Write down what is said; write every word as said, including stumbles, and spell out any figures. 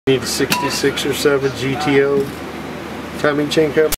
Need a sixty-six or seven G T O timing chain cover.